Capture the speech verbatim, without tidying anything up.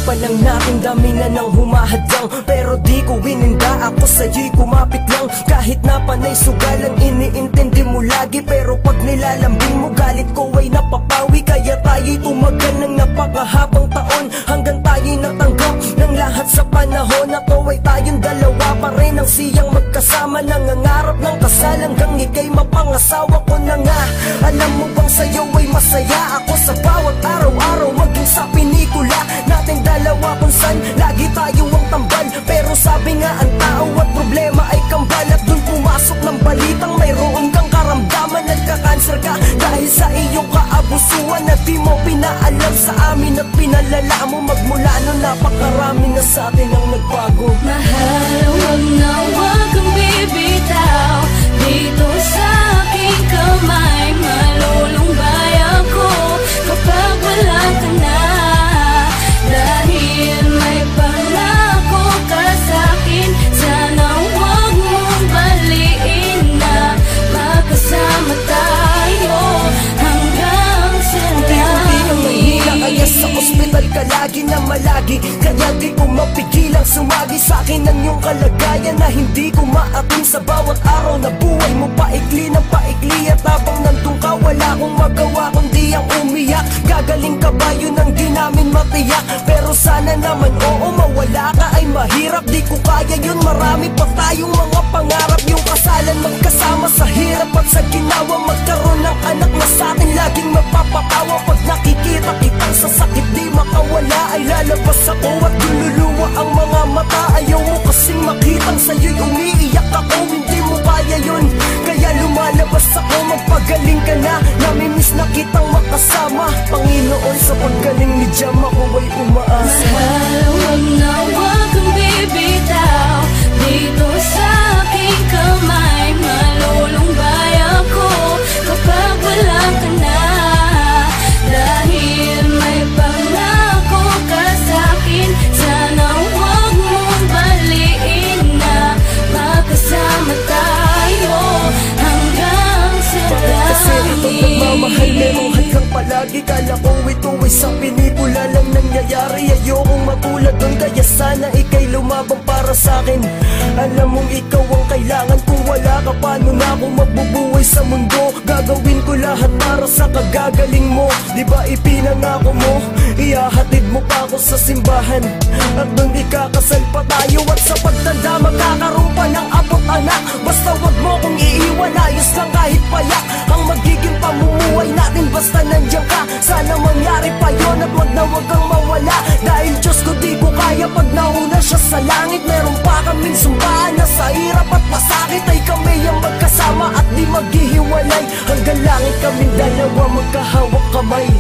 pa lang natin dami na nang humahadlang, pero di ko wininda, ako sa'yo'y kumapit lang. Kahit na panay sugalang iniintindi mo lagi, pero pag nilalambing mo galit ko ay napapawi. Kaya tayo'y tumagal ng napakahabang taon, hanggang tayo'y natanggap ng lahat sa panahon. Ako ay tayong dalawa pa rin ang siyang magkasama, nangangarap ng kasal hanggang ika'y mapangasawa ko na nga. Alam mo bang sa'yo ay masaya ako sa bawat araw-araw, maging sa pinikula nating dalawa kung saan lagi tayo ang tambal. Pero sabi nga ang tao at problema ay kambal, at dun pumasok ng balitang mayroon kang karamdaman, nagka-cancer ka dahil sa iyong kaabusuan na di mo pinaalam sa amin at pinalala mo. Magmula nun napakarami na sa atin ang nagbago. Mahal, huwag na huwag kang bibitaw dito sa aking kamay. Malulumbay ako kapag wala ka na, dahil may pangako ka sa'kin. Sana huwag mong baliin na magkasama tayo hanggang sa langit. Kaya sa ospital ka lagi na malagi, kaya di ko mapigilang sumagi sa'kin ang iyong kalagayan na hindi ko maatim. Sa bawat araw na buhay mo paikli ng paikli, at habang nandun ka wala akong magawa kundi ang umiyak. Gagaling ka ba yun ang di namin matiyak, pero sana naman oo mawala ka ay mahirap. Di ko kaya yun, marami pa tayong mga pangarap, yung kasalan magkasama sa hirap at sa ginawa, magkaroon ng anak na sa'tin laging magpapatawa. Pag nakikita kitang sa sakit di makawala ay lalabas ako at lululuwa ang mga mata. Ayaw mo kasing makitang sa'yo'y umiiyak ako, hindi mo kaya yun kaya lumalabas ako. Magpagaling ka na, namimiss na kitang makasama. Panginoon, sa paggaling ni Jam ako ay umaasa. Mahal, huwag na huwag kang bibitaw dito sa aking kamay. Malulumbay ako kapag wala ka na, dahil may pangako ka sa'kin. Sana huwag mong baliin na magkasama tayo hanggang sa langit. Kasi itong pagmamahal merong hadlang palagi, kala ko ito ay sa pinikula lang nangyayari. Ayokong matulad doon, kaya sana ika'y lumabang para sa'kin. Alam mong ikaw ang kailangan, kung wala ka paano na ako mabubuhay sa mundo. Gagawin ko lahat para sa kagagaling mo, di ba ipinangako mo ihahatid mo pa ako sa simbahan, at doon ikakasal pa tayo. At sa pagtanda magkakaroon pa ng abot anak, basta wag mo kong iiwan, ayos lang kahit payak ang magiging pamumuhay natin basta nandiyan ka. Sana mangyari pa yun at wag na wag kang mawala, dahil Diyos ko di ko kaya pag nauna siya sa langit. Meron pa kaming sumbahan na sa hirap at masakit ay kami ang magkasama at di maghihiwalay, hanggang langit kaming dalawa magkahawak kamay.